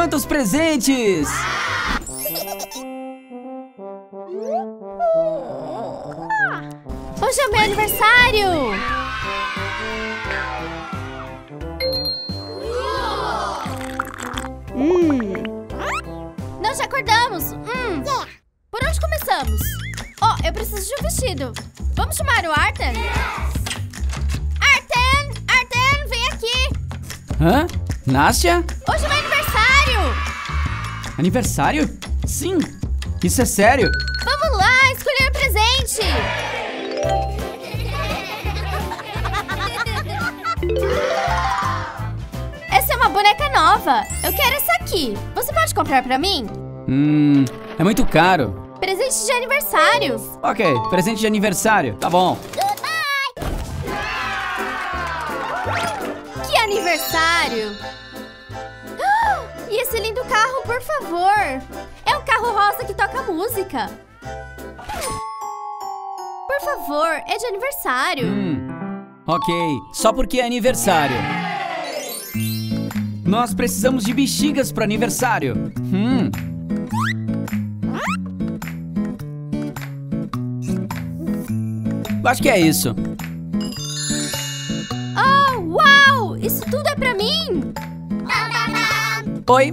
Quantos presentes! Hoje é o meu aniversário! Nós já acordamos! Por onde começamos? Oh, eu preciso de um vestido. Vamos chamar o Arten? Arten, vem aqui! Hã? Nastya? Hoje é meu aniversário! Aniversário? Sim! Isso é sério? Vamos lá, escolher um presente! Essa é uma boneca nova. Eu quero essa aqui. Você pode comprar pra mim? É muito caro. Presente de aniversário. Ok, presente de aniversário. Tá bom. Que aniversário! E esse lindo carro, por favor. É um carro rosa que toca música. Por favor, é de aniversário. Ok, só porque é aniversário. Nós precisamos de bexigas para aniversário. Acho que é isso. Oh, uau! Isso tudo é pra mim? Oi?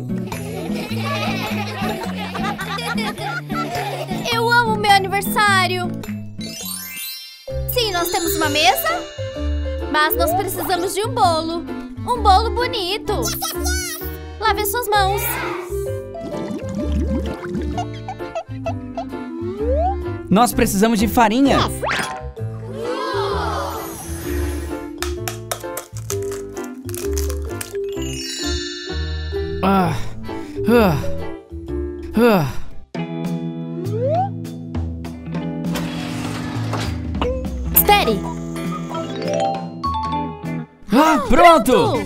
Eu amo meu aniversário. Sim, nós temos uma mesa, mas nós precisamos de um bolo. Um bolo bonito. Lave suas mãos. Nós precisamos de farinha. Espere. Pronto!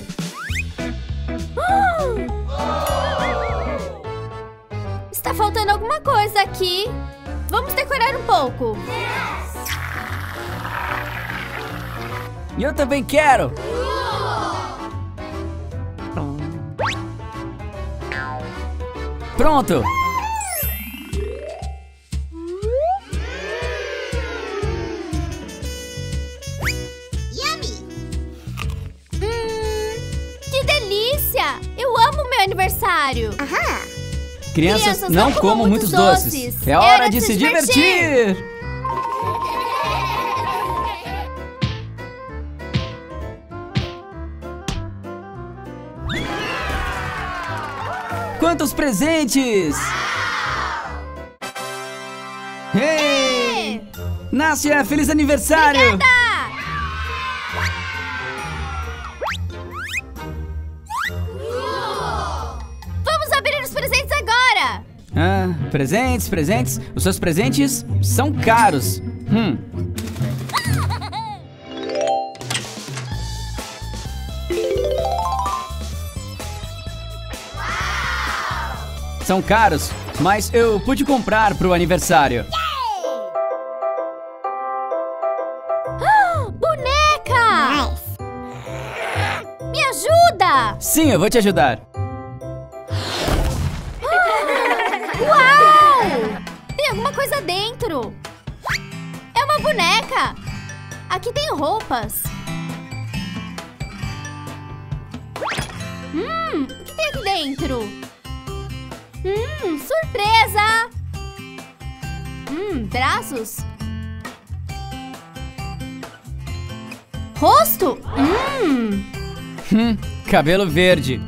Está faltando alguma coisa aqui. Vamos decorar um pouco. Eu também quero! Pronto! Que delícia! Eu amo meu aniversário. Crianças, não comam muitos doces. É hora de se divertir! Quantos presentes! Hey! Nastya, feliz aniversário! Obrigada! Vamos abrir os presentes agora! Presentes. Os seus presentes são caros. São caros, mas eu pude comprar pro aniversário. Boneca! Me ajuda! Sim, eu vou te ajudar. Uau! Tem alguma coisa dentro. É uma boneca. Aqui tem roupas. O que tem aqui dentro? Surpresa! Braços. Rosto? Cabelo verde.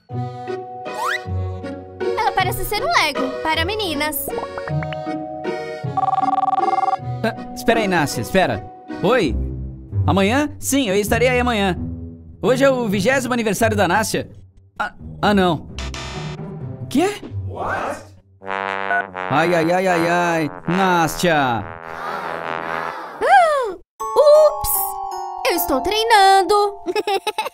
Ela parece ser um Lego para meninas. Espera aí, Nastya, espera. Oi? Amanhã? Sim, eu estarei aí amanhã. Hoje é o 20º aniversário da Nastya. Não. Quê? Ai. Nastya. Ups! Eu estou treinando.